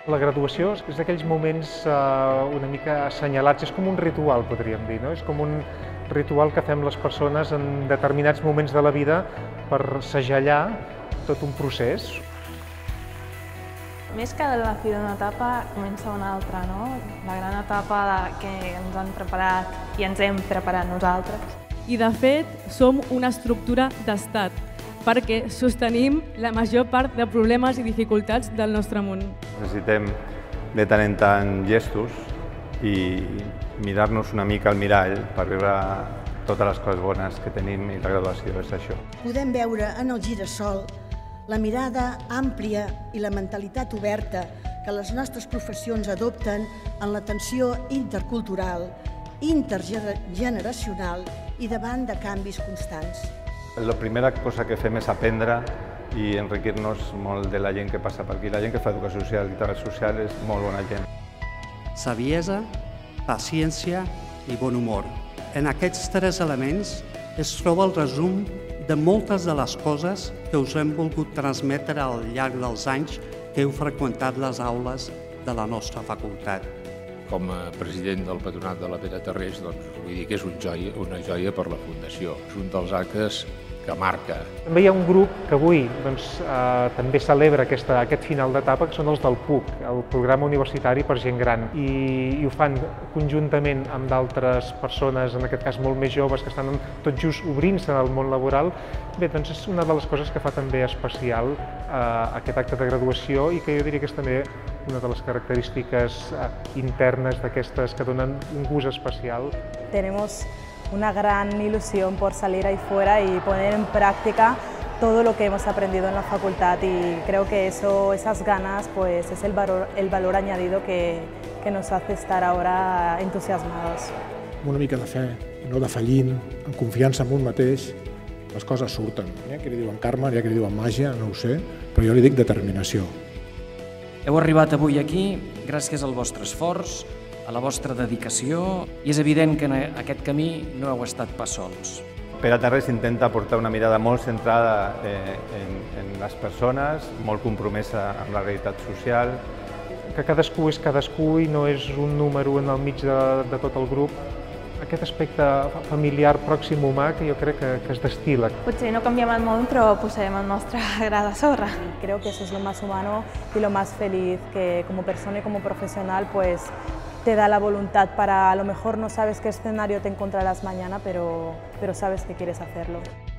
La graduació és d'aquells moments una mica assenyalats, és com un ritual, podríem dir, no? És com un ritual que fem les persones en determinats moments de la vida per segellar tot un procés. Més que la fi d'una etapa, comença una altra, no? La gran etapa que ens han preparat i ens hem preparat nosaltres. I de fet, som una estructura d'estat, perquè sostenim la major part de problemes i dificultats del nostre món. Necessitem de tant en tant gestos i mirar-nos una mica al mirall per veure totes les coses bones que tenim i la graduació és això. Podem veure en el Gira-Sol la mirada àmplia i la mentalitat oberta que les nostres professions adopten en l'atenció intercultural, intergeneracional i davant de canvis constants. La primera cosa que fem és aprendre i enriquir-nos molt de la gent que passa per aquí. La gent que fa educació social i treball social és molt bona gent. Saviesa, paciència i bon humor. En aquests tres elements es troba el resum de moltes de les coses que us hem volgut transmetre al llarg dels anys que heu freqüentat les aules de la nostra facultat. Com a president del Patronat de la Pere Tarrés, doncs, vull dir que és una joia per la Fundació. És un dels actes que marca. També hi ha un grup que avui també celebra aquest final d'etapa, que són els del PUC, el Programa Universitari per Gent Gran, i ho fan conjuntament amb d'altres persones, en aquest cas molt més joves, que estan tot just obrint-se al món laboral. Bé, doncs és una de les coses que fa també especial aquest acte de graduació i que jo diria que és també una de les característiques internes d'aquestes que donen un gust especial. Tenemos una gran ilusión por salir ahí fuera y poner en práctica todo lo que hemos aprendido en la facultad y creo que esas ganas pues es el valor añadido que nos hace estar ahora entusiasmados. Una mica de fe, no defallint, amb confiança en un mateix, les coses surten. Hi ha qui li diuen karma, hi ha qui li diuen màgia, no ho sé, però jo li dic determinació. Heu arribat avui aquí gràcies al vostre esforç, a la vostra dedicació, i és evident que en aquest camí no heu estat pas sols. Pere Tarrés intenta portar una mirada molt centrada en les persones, molt compromesa amb la realitat social. Que cadascú és cadascú i no és un número en el mig de tot el grup. Aquest aspecte familiar, pròxim, humà, que jo crec que es destila. Potser no canviem el món, però posem el nostre gra de sorra. Creo que eso es lo más humano y lo más feliz, que como persona y como profesional pues te da la voluntad para, a lo mejor no sabes qué escenario te encontrarás mañana, pero sabes que quieres hacerlo.